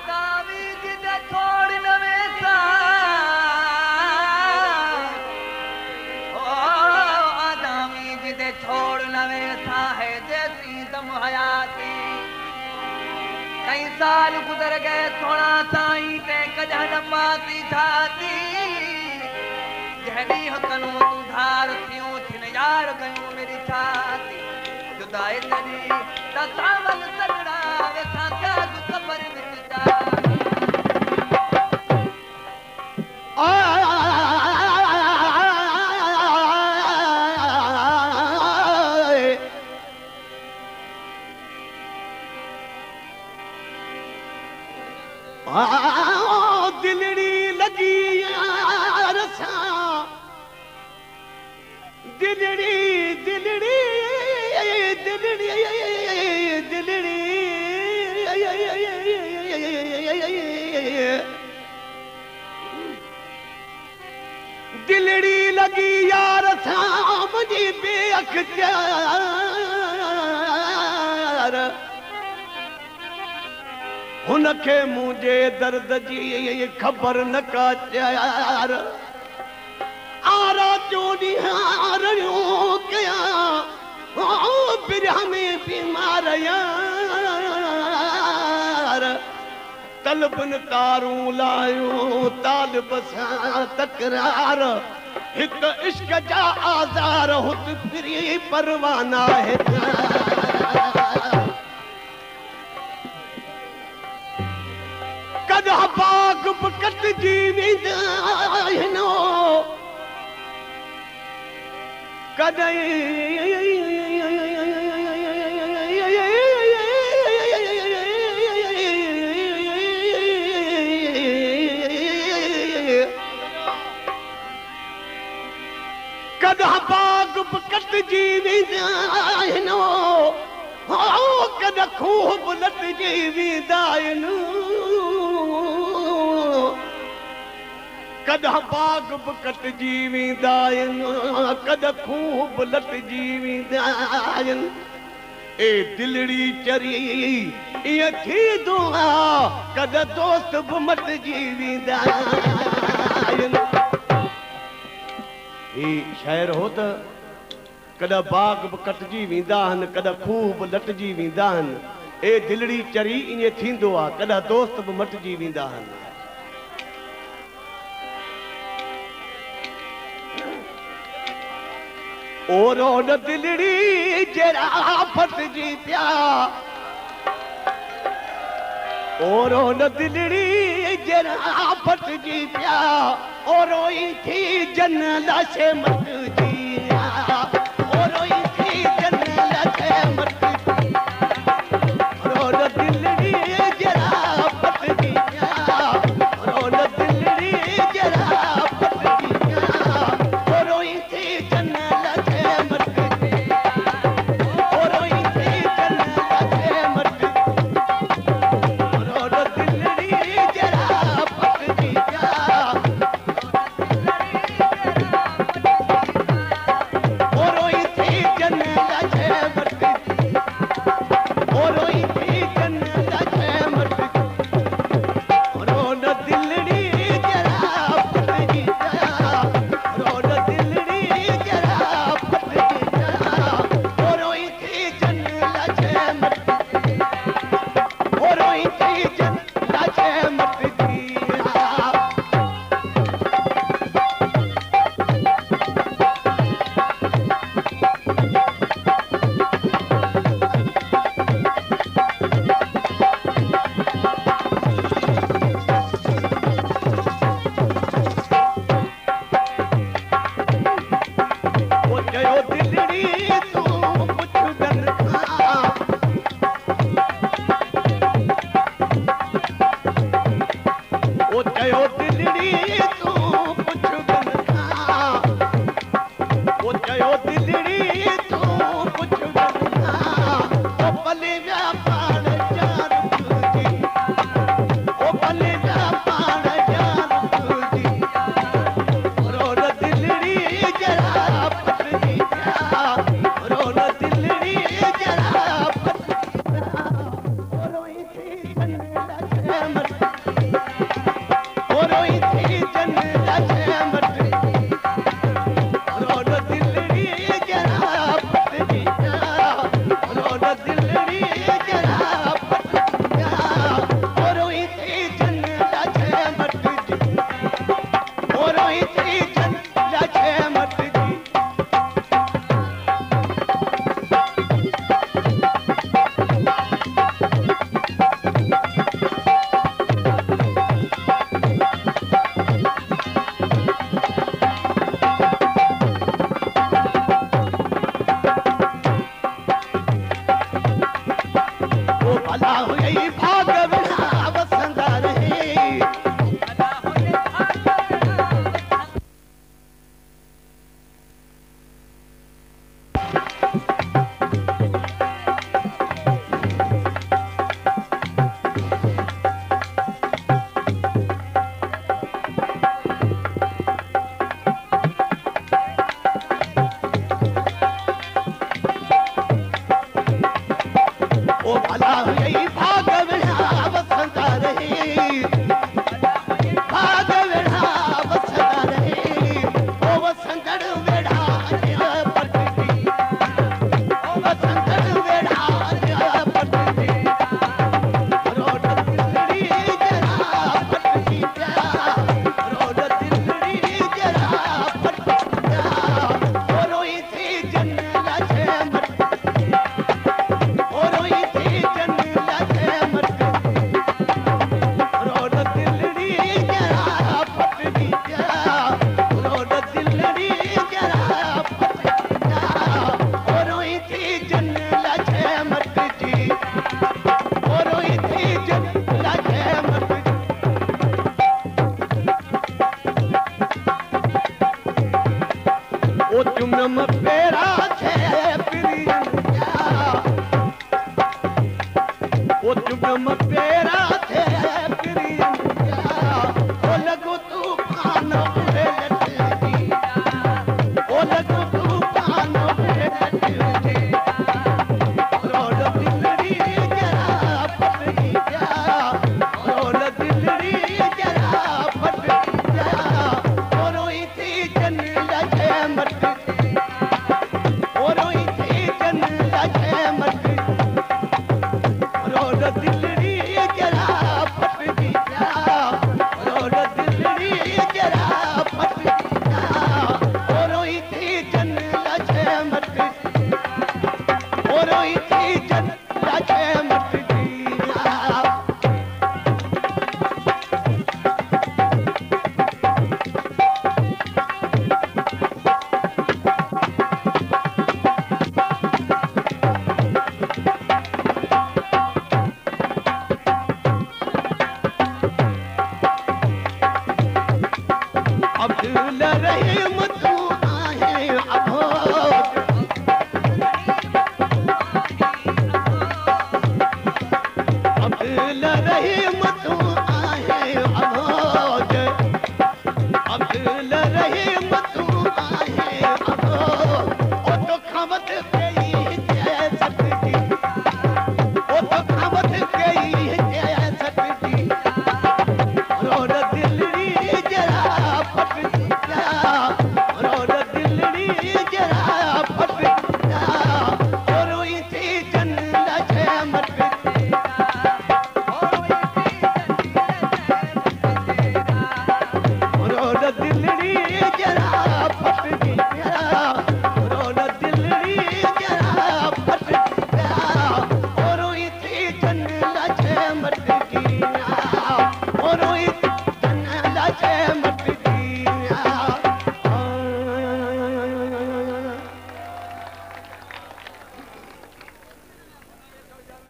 तावीज दे छोड़ नवे सा ओ तावीज दे छोड़ नवे सा है जैसी दम हयाती कई साल गुजर गए सोना साईं ते कजा न पाती छाती जहनी हकनो तू धार थियो थिन यार गयो मेरी छाती जुदाई तेरी तसावल सगड़ा वे साका तू कबर विच जा दिलड़ी लगी यार सा दिलड़ी दिलड़ी दिलड़ी दिलड़ी दिलड़ी लगी यार सा मुझी बेअख्तियार हुनखे मुझे दर्द जी खबर न का चार आरा चोरी हारियों क्या ओ बिरह में बीमार यार तलबन तारूं लायो तालिब सां तकरार हिक इश्क जा आज़ार हुत फिरी परवाना है कदा बाग बकट जीवी दाहिनो कदा कदा बाग बकट जीवी दाहिनो कदा खूब लट जीवी दाहिनो कदा बाग बकट जीवी दायन कदा खूब लट जीवी दायन ए दिलड़ी चरी ये थी दुआ कदा दोस्त मट जीवी दायन ए शायर हो त कदा बाग बकट जीवी दाहन कदा खूब लट जीवी दाहन ए दिलड़ी चरी ये थींदो आ कदा दोस्त मट जीवी दाहन और न दिलड़ी जरा फट जी प्या और न दिलड़ी जरा फट जी प्या और थी जन लाशे मत जिया और थी जन लाशे मत और न दिलड़ी जरा फट जी प्या और न दिलड़ी जरा फट जी प्या और थी जन और भला हुई भाग बिना वसंदा रहे ओ भला हुई भाग बिना वसंदा रहे भाग बिना वसंदा रहे ओ वसंदड़ वेड़ा पटदी ओ वसंदड़ वेड़ा पटदी रोड दिलड़ी जरा पटदी रोड दिलड़ी जरा पटदी ओ रोई थी जन्नत से ओ रोई थी जन्नत से रोड दिलड़ी जरा पटदी रोड दिलड़ी जरा पटदी ओ रोई थी जन्नत से मटदी ओ रोई थी जन्नत से मटदी ओ चुनम पेरा छे प्रियन ओ चुनम पेरा